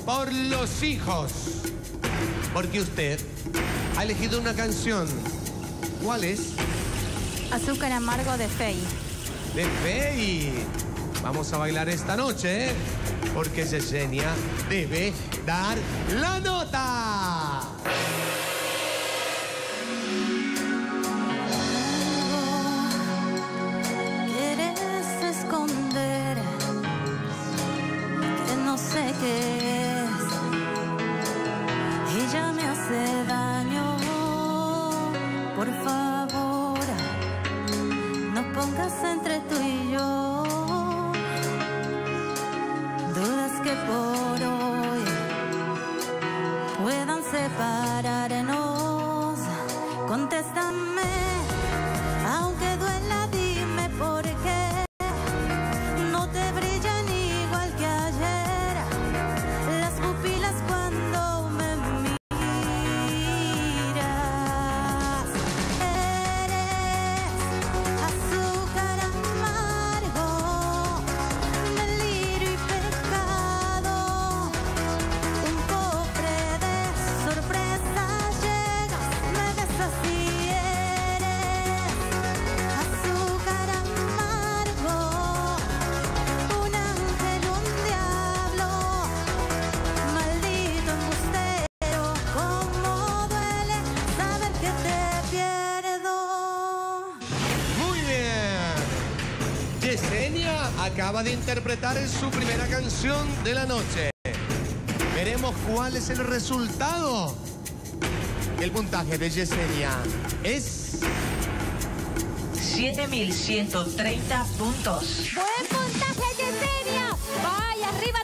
por los hijos. Porque usted ha elegido una canción. ¿Cuál es? Azúcar amargo de Fey. De Fey. Vamos a bailar esta noche, porque Yesenia debe dar la nota. Quieres esconder que no sé qué es. Ella me hace daño. Por favor, no pongas entre tú y yo dudas que por hoy puedan separarnos. Contéstame, aunque duela, dime por qué no te brillan igual que ayer las pupilas cuando me miras. Eres azúcar amargo, delirio y pecado, un cofre de sorpresas. Llegas, me besas y eres azúcar amargo, un ángel, un diablo, maldito embustero. Cómo duele saber que te pierdo. Muy bien. Yesenia acaba de interpretar su primera canción de la noche. Veremos cuál es el resultado. El puntaje de Yesenia es 7.130 puntos. Buen puntaje, Yesenia. Vaya arriba.